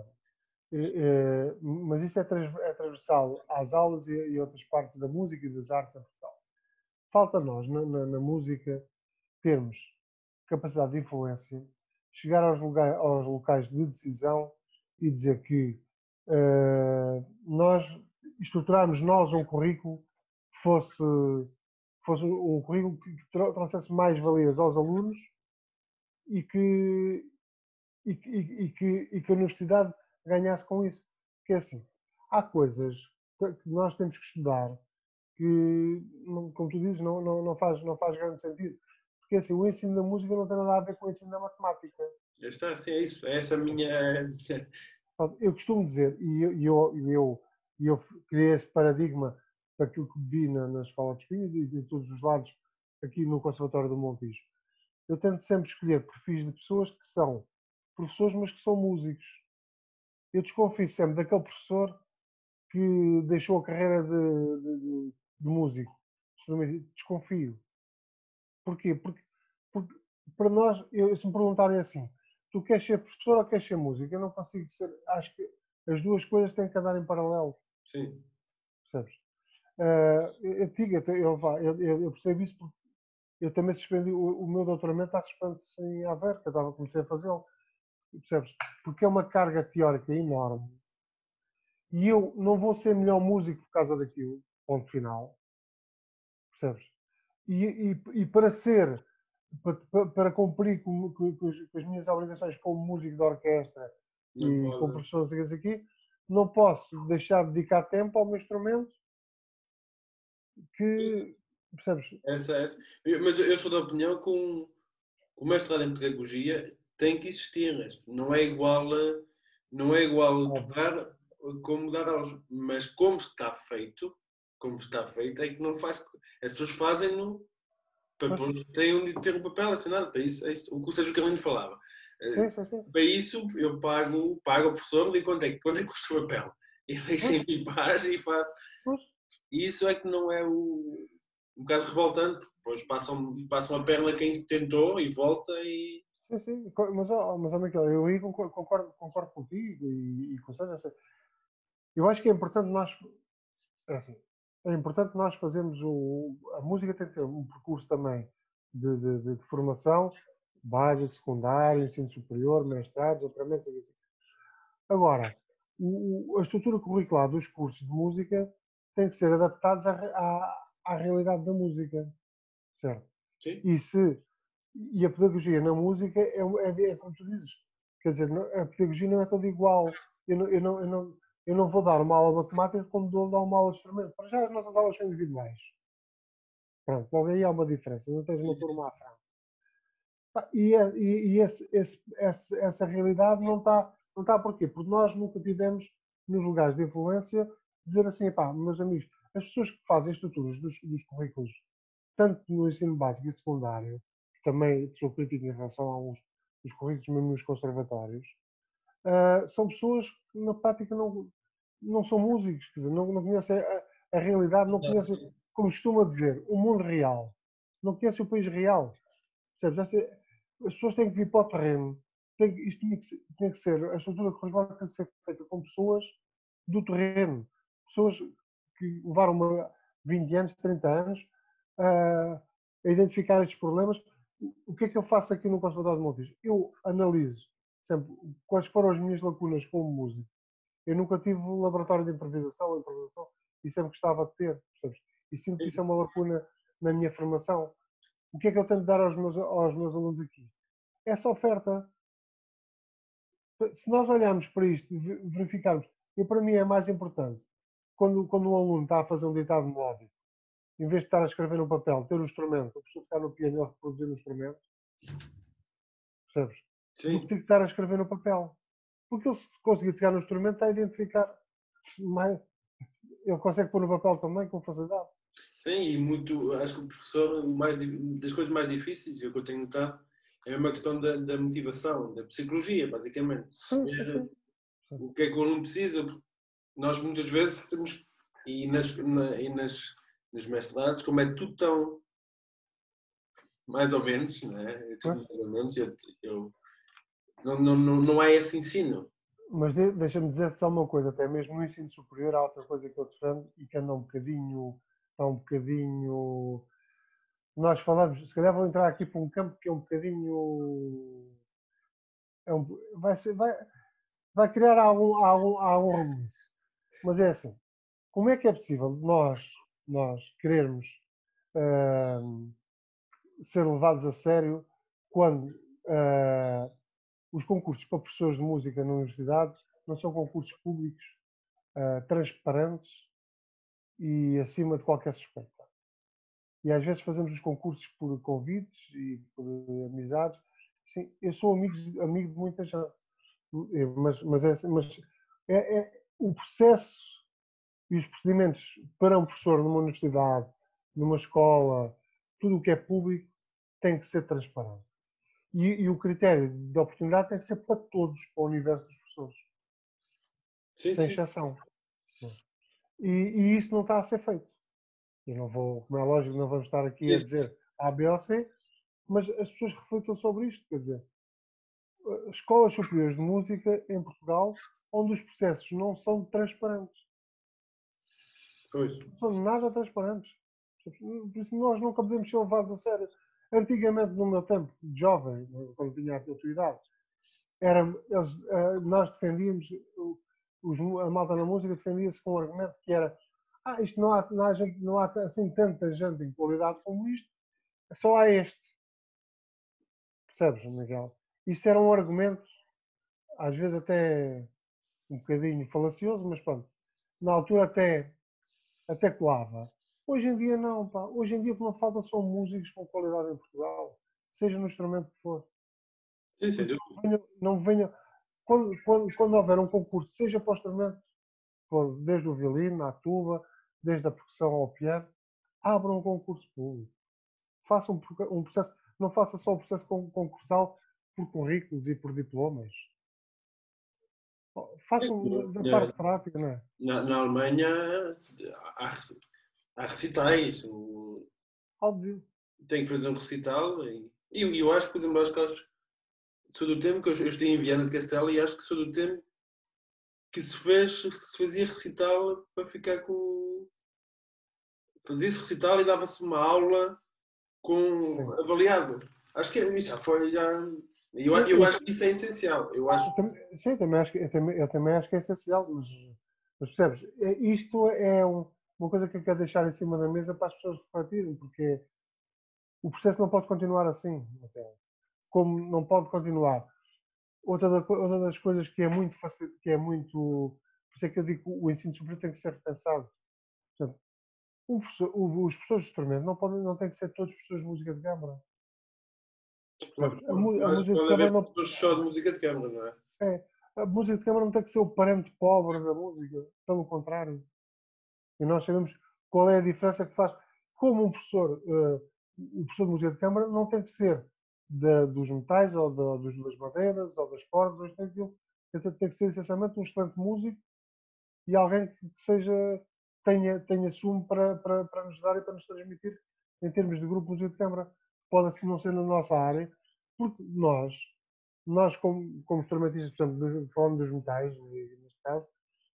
mas isso é transversal às aulas e outras partes da música e das artes em Portugal. Falta nós, na música, termos capacidade de influência, chegar aos locais de decisão e dizer que nós estruturarmos um currículo que fosse um currículo que trouxesse mais valias aos alunos e que a universidade ganhasse com isso. Porque assim, há coisas que nós temos que estudar que, como tu dizes, não faz grande sentido. Porque assim, o ensino da música não tem nada a ver com o ensino da matemática. Já está, assim, é isso. É essa a minha... Eu costumo dizer, e eu criei esse paradigma daquilo que vi na Escola de Espinho e de todos os lados aqui no Conservatório do Montijo. Eu tento sempre escolher perfis de pessoas que são professores, mas que são músicos. Eu desconfio sempre daquele professor que deixou a carreira de músico. Desconfio. Porquê? Porque para nós, se me perguntarem assim, tu queres ser professor ou queres ser músico? Eu não consigo ser. Acho que as duas coisas têm que andar em paralelo. Sim. Percebes? Eu percebo isso porque eu também suspendi, o meu doutoramento está suspenso em Aveiro, que eu comecei a fazê-lo, percebes? Porque é uma carga teórica enorme e eu não vou ser melhor músico por causa daquilo, ponto final, percebes? E para ser, para cumprir com as minhas obrigações como músico de orquestra Não e com pode. professores aqui, não posso deixar de dedicar tempo ao meu instrumento que, percebes? Essa. Mas eu sou da opinião que o mestrado em pedagogia tem que existir. Não é igual Óbvio. tocar como dar aulas. Mas como está feito é que não faz. As pessoas fazem-no para Pois, depois têm de ter um papel assinado. Para isso, o seja o que a Aline falava. sim, sim, sim. Para isso, eu pago ao professor e quanto é que custa o papel. E Pois, deixem-me em paz e faço. pois. E isso é que não é um bocado revoltante, porque depois passam a perna quem tentou e volta e. Sim, sim. Mas Miquel, eu aí concordo contigo e com o Sérgio, assim, eu acho que é importante nós, é assim, é importante nós fazermos a música tem que ter um percurso também de formação, básico, secundário, ensino superior, mestrados, doutoramentos, assim. Agora, a estrutura curricular dos cursos de música tem que ser adaptados à realidade da música, certo? Sim, E se e a pedagogia na música é como tu dizes, quer dizer, a pedagogia não é toda igual. Eu não vou dar uma aula de matemática como dou dar uma aula de instrumento. Para já as nossas aulas são individuais. Pronto, logo aí há uma diferença, não tens uma turma à frente. Essa realidade não está porquê? Porque nós nunca tivemos nos lugares de influência dizer assim, pá, meus amigos, as pessoas que fazem estruturas dos currículos, tanto no ensino básico e secundário, também sou crítico em relação a alguns dos currículos mesmo nos conservatórios, são pessoas que na prática não são músicos, quer dizer, não conhecem a realidade, não exato, conhecem, sim. como costuma dizer, o mundo real, não conhecem o país real. Percebes? As pessoas têm que vir para o terreno. Isto tinha que ser, a estrutura curricular tem que ser feita com pessoas do terreno. Pessoas que levaram 20 anos, 30 anos a identificar estes problemas. O que é que eu faço aqui no Conservatório de Montijo? Eu analiso sempre quais foram as minhas lacunas como músico. Eu nunca tive um laboratório de improvisação, e sempre gostava de ter, percebes? E sinto que isso é uma lacuna na minha formação. O que é que eu tenho de dar aos meus alunos aqui? Essa oferta. Se nós olharmos para isto e verificarmos, e para mim é mais importante, quando um aluno está a fazer um ditado melódico, em vez de estar a escrever no papel, ter o instrumento, a pessoa ficar no piano a reproduzir o instrumento, percebes? Do que Sim, ter que estar a escrever no papel. Porque ele, se conseguir pegar no instrumento, está a identificar mais. Ele consegue pôr no papel também com facilidade. sim, e muito. Acho que o professor, das coisas mais difíceis, é o que eu tenho notado, é uma questão da motivação, da psicologia, basicamente. Sim, sim, Perceber sim. Sim. o que é que o aluno precisa. Nós muitas vezes temos. Nos mestrados, como é tudo tão mais ou menos, né? É tudo Pois. mais ou menos, não há esse ensino. Mas deixa-me dizer-te só uma coisa, até mesmo no ensino superior há outra coisa que eu defendo e que anda está um bocadinho, nós falamos, se calhar vou entrar aqui para um campo que é um bocadinho, é um, vai, ser, vai criar algum rebuliço, mas é assim, como é que é possível nós querermos uh, ser levados a sério quando os concursos para professores de música na universidade não são concursos públicos, transparentes e acima de qualquer suspeita. E às vezes fazemos os concursos por convites e por amizades. Sim, eu sou amigo de muita gente, mas o processo e os procedimentos para um professor numa universidade, numa escola, tudo o que é público tem que ser transparente. E o critério de oportunidade tem que ser para todos, para o universo dos professores, Sim, sem sim. exceção. E isso não está a ser feito. Eu não vou, como é lógico, não vamos estar aqui a dizer A, B ou C, mas as pessoas refletam sobre isto. Quer dizer, escolas superiores de música em Portugal, onde os processos não são transparentes. Pois. Não são nada transparentes. Por isso nós nunca podemos ser levados a sério. Antigamente, no meu tempo de jovem, quando tinha a tua idade, nós defendíamos, a malta na música defendia-se com um argumento que era isto não há assim tanta gente em qualidade como isto, só há este. Percebes, Miguel? Isto era um argumento, às vezes até um bocadinho falacioso, mas pronto, na altura até colava. Hoje em dia não, pá. Hoje em dia o que não falta são músicos com qualidade em Portugal, seja no instrumento que for. Sim, sem Por isso dúvida. não venha quando houver um concurso, seja para o instrumento, desde o violino à tuba, desde a percussão ao piano, abra um concurso público. Faça um processo, não faça só o processo concursal por currículos e por diplomas. Faça da Na, parte prática, não é? na Alemanha há, há recitais. Óbvio. Tem que fazer um recital. E eu acho que, por exemplo, acho que sou do tempo que eu estive em Viana de Castelo e acho que sou do tempo que se fazia recital para ficar com. Fazia-se recital e dava-se uma aula com Sim. avaliado. Acho que isso já foi. Sim, Eu acho que isso é essencial. Eu acho. sim, eu também acho que é essencial, mas percebes? Isto é uma coisa que eu quero deixar em cima da mesa para as pessoas refletirem, porque o processo não pode continuar assim, como não pode continuar. Outra das coisas que é muito fácil, por isso é que eu digo que o ensino superior tem que ser repensado. Portanto, os professores de instrumento não têm que ser todos professores de música de câmara. Percebes? A Eu acho que música de pode haver câmara não professores só de música de câmara, não é? é. A música de câmara não tem que ser o parente pobre da música, pelo contrário. E nós sabemos qual é a diferença que faz. Como o professor de música de câmara não tem que ser dos metais ou das madeiras ou das cordas, ou tem que ser essencialmente um excelente músico e alguém que tenha sumo para nos dar e para nos transmitir em termos de grupo de música de câmara. Pode assim não ser na nossa área, porque nós como instrumentistas, por exemplo, falando dos metais, neste caso,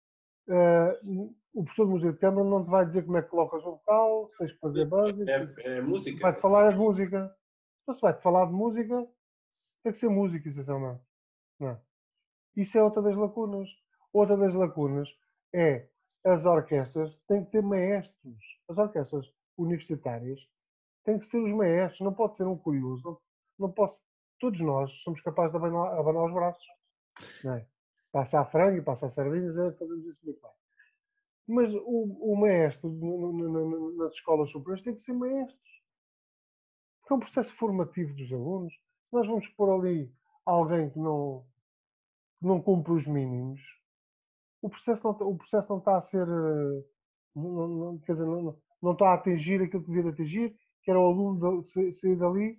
o professor de música de câmara não te vai dizer como é que colocas o vocal, se tens que fazer basics, É música. vai-te falar é de música. Então, se vai-te falar de música, tem que ser música, essencialmente. Não é? Isso é outra das lacunas. Outra das lacunas é as orquestras têm que ter maestros. As orquestras universitárias têm que ser os maestros, não pode ser um curioso. Não posso, todos nós somos capazes de abanar os braços. Não é? Passa a frango e passa a sardinhas, fazemos isso muito bem. Mas o maestro nas escolas superiores tem que ser maestros. Porque é um processo formativo dos alunos. Nós vamos pôr ali alguém que não cumpre os mínimos. O processo não está a ser. Quer dizer, não está a atingir aquilo que devia atingir, que era o aluno sair dali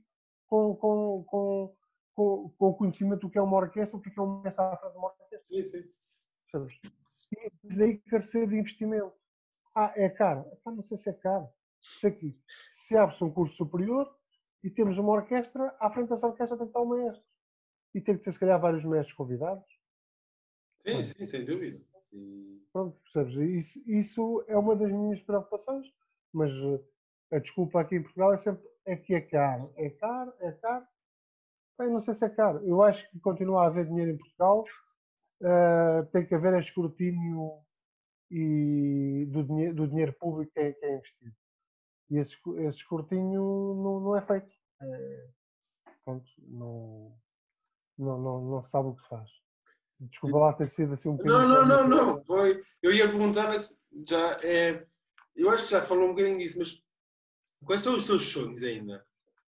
com o conhecimento do que é uma orquestra, o que é um mestre à frente de uma orquestra. Sim, sim. Sabes? E daí carecer de investimento. É caro. Não sei se é caro. Sei que se abre-se um curso superior e temos uma orquestra, à frente dessa orquestra tem que estar um maestro. E tem que ter, se calhar, vários mestres convidados. Sim, sim, sem dúvida. Sim. Pronto, percebes? Isso é uma das minhas preocupações, mas a desculpa aqui em Portugal é sempre que é caro. É caro, é caro. Bem, não sei se é caro. Eu acho que continua a haver dinheiro em Portugal. Tem que haver escrutínio do dinheiro público que é investido. E esse escrutínio não é feito. Pronto, não se sabe o que se faz. Desculpa lá ter sido assim um Não, bocadinho não, não, polémico. não. Foi. Eu ia perguntar, mas já é. Eu acho que já falou um bocadinho disso, mas quais são os teus sonhos ainda?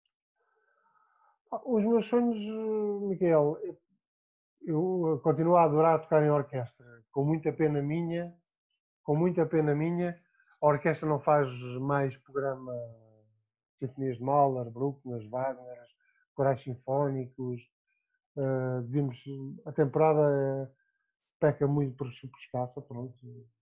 Os meus sonhos, Miguel, eu continuo a adorar tocar em orquestra. Com muita pena minha, a orquestra não faz mais programa de sinfonias de Mahler, Bruckner, Wagner, corais sinfónicos. A temporada peca muito por escassa, pronto.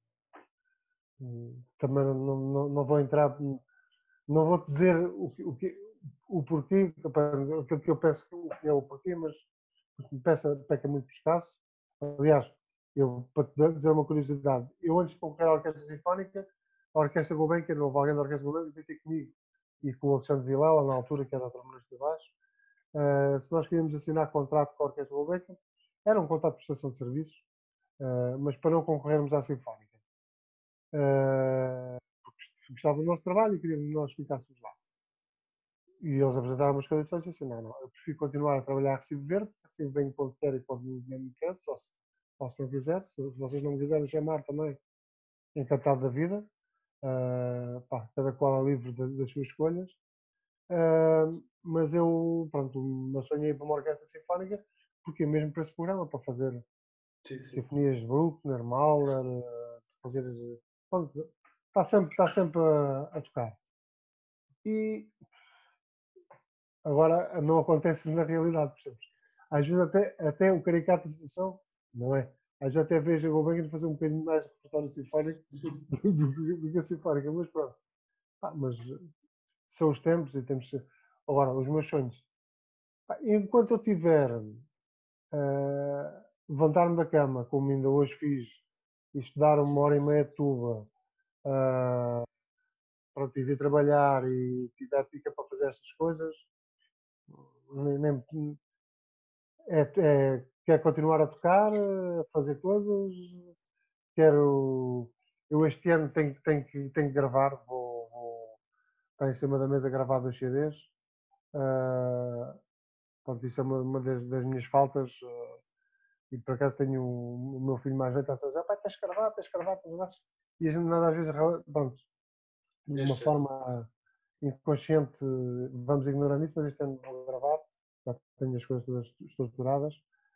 Também não vou entrar, não vou dizer o porquê, aquilo que eu penso que é o porquê, mas peca muito por escasso. Aliás, para te dizer uma curiosidade, eu antes de concorrer à Orquestra Sinfónica, a Orquestra Gulbenkian, houve alguém da Orquestra Gulbenkian que veio ter comigo e com o Alexandre Vilela, na altura, que era o trombonista de baixo, se nós queríamos assinar contrato com a Orquestra Gulbenkian, era um contrato de prestação de serviços, mas para não concorrermos à Sinfónica. Porque gostavam do nosso trabalho e queriam que nós ficássemos lá. E eles apresentaram umas condições e disse, não, eu prefiro continuar a trabalhar a Recife Verde, assim venho quando quero e quando me quero, só se não quiser, se vocês não me quiserem chamar também, encantado da vida, cada qual é livre das suas escolhas, mas eu, pronto, me sonhei para uma orquestra sinfónica, porque é mesmo para esse programa, para fazer sinfonias de Bruckner, Mahler, fazer, pronto, está sempre a tocar. E agora não acontece na realidade, percebes? Às vezes até o caricato da situação, não é? Às vezes até vejo a Gulbenkian fazer um bocadinho mais de repertório sinfónico do que a sinfónica, mas pronto. Mas são os tempos e temos. Agora, os meus sonhos. Enquanto eu tiver levantar-me da cama, como ainda hoje fiz, e estudar 1h30 de tuba, pronto, e vir trabalhar e tiver pica para fazer estas coisas, nem, quero continuar a tocar, a fazer coisas, eu este ano tenho que gravar, está em cima da mesa gravar 2 CDs. Pronto, isso é uma das minhas faltas. E por acaso tenho o meu filho mais velho, está a dizer, pai, tens que gravar. E a gente nada às vezes, pronto, de uma forma inconsciente, vamos ignorando isso, mas este ano vou gravar, já tenho as coisas todas estruturadas.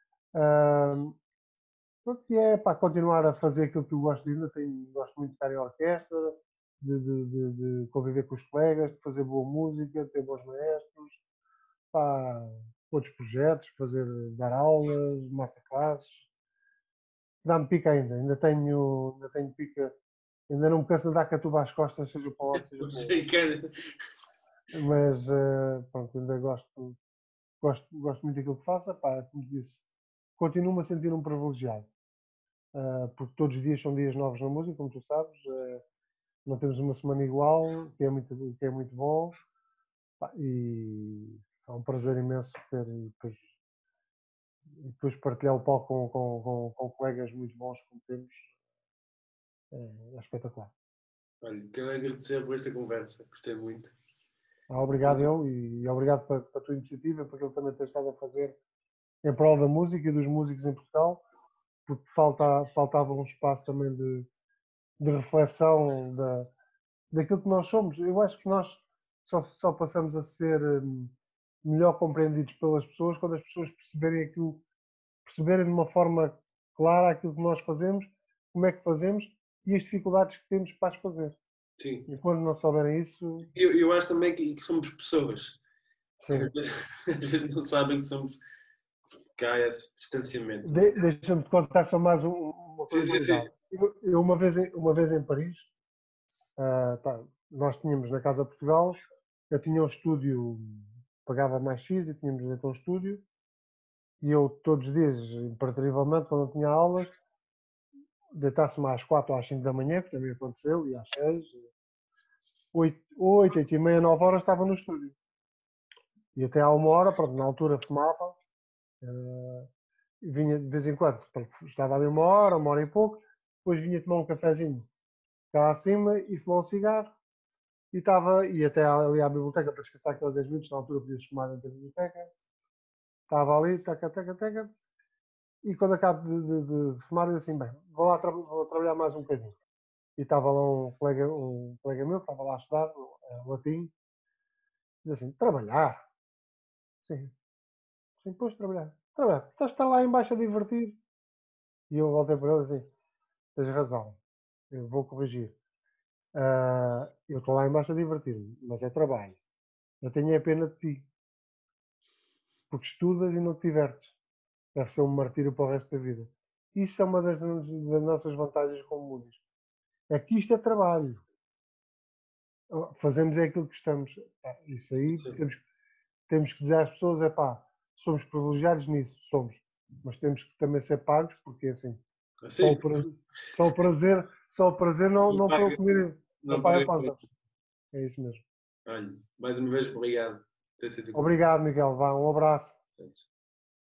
Pronto, e é para continuar a fazer aquilo que eu gosto de ainda, gosto muito de estar em orquestra, de conviver com os colegas, de fazer boa música, de ter bons maestros, outros projetos, dar aulas, masterclasses. Dá-me pica ainda tenho pica, ainda não me canso de dar catuba às costas, seja para o lado, seja para o outro. Mas pronto, ainda gosto muito daquilo que faço. Como disse, continuo-me a sentir um privilegiado, porque todos os dias são dias novos na música, como tu sabes. Não temos uma semana igual, que é muito bom. E é um prazer imenso ter e depois partilhar o palco com colegas muito bons como temos. É espetacular. Olha, quero agradecer por esta conversa, gostei muito. Obrigado eu e obrigado pela tua iniciativa, porque ele também tem estado a fazer em prol da música e dos músicos em Portugal, porque faltava um espaço também de reflexão daquilo que nós somos. Eu acho que nós só passamos a ser melhor compreendidos pelas pessoas quando as pessoas perceberem de uma forma clara aquilo que nós fazemos, como é que fazemos e as dificuldades que temos para as fazer. Sim. E quando não souberem isso... Eu acho também que somos pessoas. Sim. Que às vezes não sabem que somos... que há esse distanciamento. Deixa-me te contar só mais uma coisa. Sim. Eu uma vez em Paris, nós tínhamos na Casa Portugal, eu tinha um estúdio, pagava mais X e tínhamos então um estúdio, e eu todos os dias, imperativamente, quando eu tinha aulas, deitasse-me às 4 ou às 5 da manhã, que também aconteceu, e às 6, 8h30, 9 horas estava no estúdio. E até à 1h, pronto, na altura fumava, vinha de vez em quando, estava ali 1h e pouco, depois vinha tomar um cafezinho cá acima e fumar um cigarro, e até ali à biblioteca para descansar aqueles 10 minutos, na altura podia-se fumar dentro da biblioteca, estava ali, teca, e quando acabo de fumar, eu assim, bem, vou trabalhar mais um bocadinho. E estava lá um colega meu, que estava lá a estudar, latim, diz assim, trabalhar? Sim, depois trabalhar. Estás lá embaixo a divertir. E eu voltei para ele assim, tens razão, eu vou corrigir. Eu estou lá embaixo a divertir-me, mas é trabalho. Eu tenho a pena de ti. Porque estudas e não te divertes. Deve ser um martírio para o resto da vida. Isso é uma das nossas vantagens como músicos. É que isto é trabalho. Fazemos é aquilo que estamos. Isso aí temos que dizer às pessoas, somos privilegiados nisso, somos. Mas temos que também ser pagos, porque assim, só o prazer não para comer. Não paga paga contas. contas. É isso mesmo. Olha, mais uma vez, obrigado por ter sido comigo. Obrigado, Miguel. Vá, um abraço.